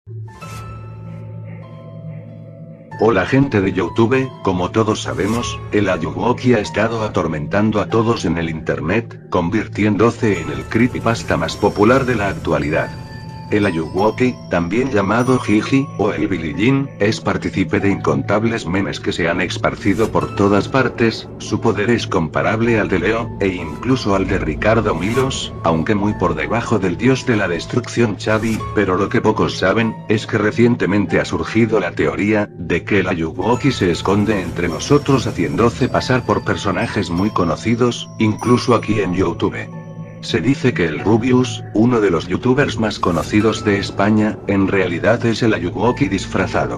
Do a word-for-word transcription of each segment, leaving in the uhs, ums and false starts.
Hola gente de YouTube, como todos sabemos, el Ayuwoki ha estado atormentando a todos en el internet, convirtiéndose en el creepypasta más popular de la actualidad. El Ayuwoki, también llamado Jiji, o el Billie es partícipe de incontables memes que se han esparcido por todas partes. Su poder es comparable al de Leo, e incluso al de Ricardo Milos, aunque muy por debajo del dios de la destrucción Xavi, pero lo que pocos saben, es que recientemente ha surgido la teoría, de que el Ayuwoki se esconde entre nosotros haciéndose pasar por personajes muy conocidos, incluso aquí en YouTube. Se dice que el Rubius, uno de los youtubers más conocidos de España, en realidad es el Ayuwoki disfrazado.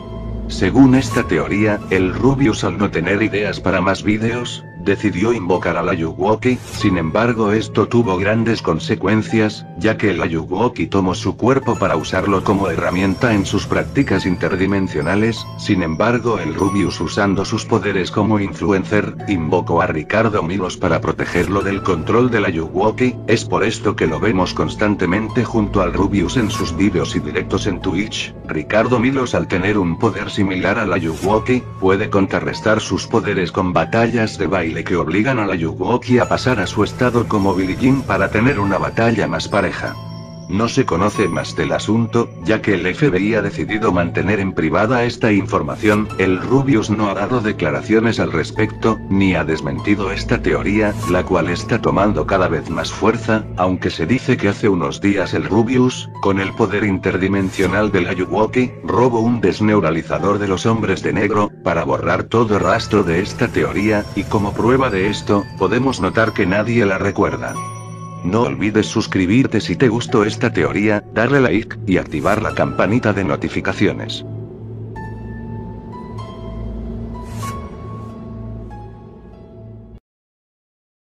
Según esta teoría, el Rubius, al no tener ideas para más vídeos, decidió invocar al Ayuwoki. Sin embargo, esto tuvo grandes consecuencias, ya que el Ayuwoki tomó su cuerpo para usarlo como herramienta en sus prácticas interdimensionales. Sin embargo, el Rubius, usando sus poderes como influencer, invocó a Ricardo Milos para protegerlo del control del Ayuwoki. Es por esto que lo vemos constantemente junto al Rubius en sus vídeos y directos en Twitch. Ricardo Milos, al tener un poder similar al Ayuwoki, puede contrarrestar sus poderes con batallas de baile que obligan al Ayuwoki a pasar a su estado como Billie para tener una batalla más pareja. No se conoce más del asunto, ya que el F B I ha decidido mantener en privada esta información. El Rubius no ha dado declaraciones al respecto, ni ha desmentido esta teoría, la cual está tomando cada vez más fuerza, aunque se dice que hace unos días el Rubius, con el poder interdimensional del Ayuwoki, robó un desneuralizador de los hombres de negro, para borrar todo rastro de esta teoría, y como prueba de esto, podemos notar que nadie la recuerda. No olvides suscribirte si te gustó esta teoría, darle like, y activar la campanita de notificaciones.